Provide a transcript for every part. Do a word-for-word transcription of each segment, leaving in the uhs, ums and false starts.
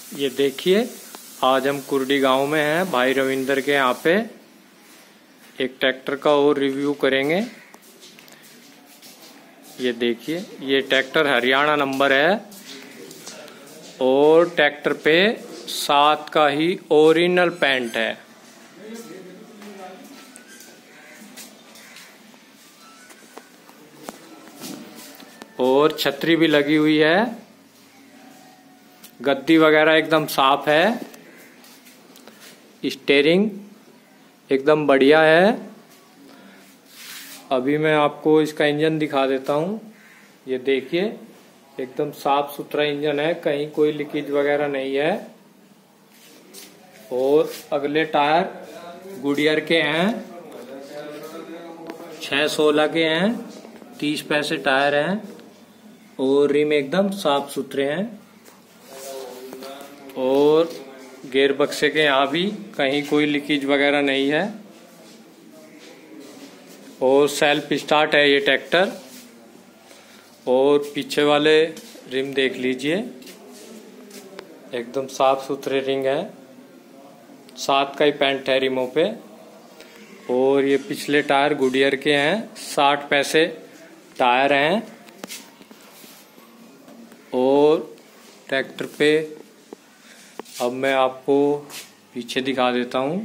ये देखिए, आज हम कुर्डी गांव में हैं, भाई रविंदर के यहाँ पे एक ट्रैक्टर का और रिव्यू करेंगे। ये देखिए, ये ट्रैक्टर हरियाणा नंबर है और ट्रैक्टर पे सात का ही ओरिजिनल पेंट है। और छतरी भी लगी हुई है, गद्दी वगैरह एकदम साफ है, स्टीयरिंग एकदम बढ़िया है। अभी मैं आपको इसका इंजन दिखा देता हूँ। ये देखिए, एकदम साफ सुथरा इंजन है, कहीं कोई लीकेज वगैरह नहीं है। और अगले टायर गुडियर के हैं, छह सोलह के हैं, तीस पैसे टायर हैं और रिम एकदम साफ सुथरे हैं। और गियर बक्से के यहाँ भी कहीं कोई लीकेज वगैरह नहीं है। और सेल्फ स्टार्ट है ये ट्रैक्टर। और पीछे वाले रिम देख लीजिए, एकदम साफ सुथरे रिंग है, सात का ही पेंट है रिमों पे। और ये पिछले टायर गुडियर के हैं, साठ पैसे टायर हैं। और ट्रैक्टर पे अब मैं आपको पीछे दिखा देता हूँ।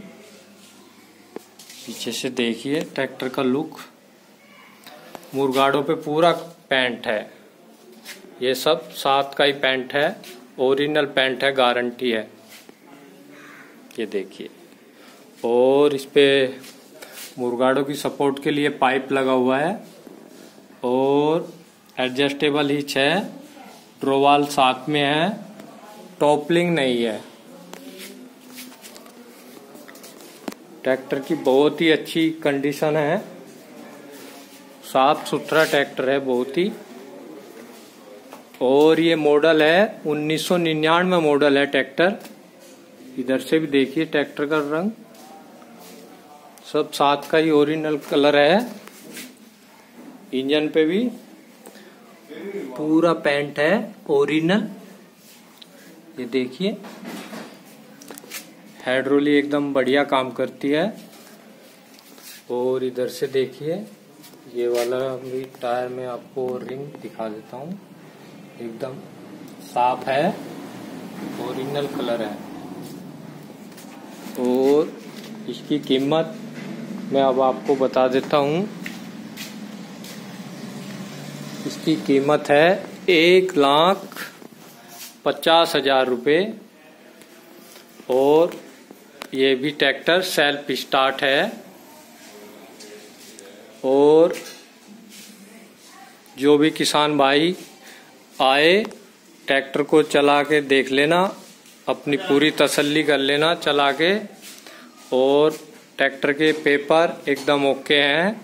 पीछे से देखिए ट्रैक्टर का लुक, मुरगाड़ों पे पूरा पेंट है। ये सब सात का ही पेंट है, ओरिजिनल पेंट है, गारंटी है। ये देखिए, और इस पे मुरगाड़ों की सपोर्ट के लिए पाइप लगा हुआ है। और एडजस्टेबल हिच है, ड्रोवाल साथ में है, टॉपलिंग नहीं है। ट्रैक्टर की बहुत ही अच्छी कंडीशन है, साफ सुथरा ट्रैक्टर है बहुत ही। और ये मॉडल है उन्नीस सौ निन्यानवे मॉडल है ट्रैक्टर। इधर से भी देखिए ट्रैक्टर का रंग, सब सात का ही ओरिजिनल कलर है। इंजन पे भी पूरा पेंट है ओरिजिनल। ये देखिए, हाइड्रोलिक एकदम बढ़िया काम करती है। और इधर से देखिए, ये वाला भी टायर में आपको रिंग दिखा देता हूँ, एकदम साफ है, ओरिजिनल कलर है। और इसकी कीमत मैं अब आपको बता देता हूँ। इसकी कीमत है एक लाख पचास हजार रुपये। और ये भी ट्रैक्टर सेल्फ स्टार्ट है। और जो भी किसान भाई आए, ट्रैक्टर को चला के देख लेना, अपनी पूरी तसल्ली कर लेना चला के। और ट्रैक्टर के पेपर एकदम ओके हैं।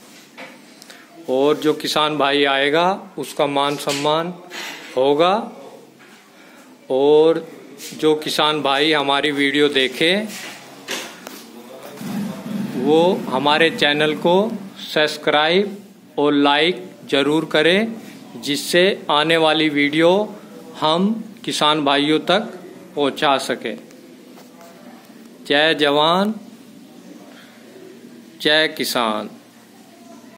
और जो किसान भाई आएगा उसका मान सम्मान होगा। और जो किसान भाई हमारी वीडियो देखे वो हमारे चैनल को सब्सक्राइब और लाइक जरूर करें, जिससे आने वाली वीडियो हम किसान भाइयों तक पहुंचा सके। जय जवान, जय किसान।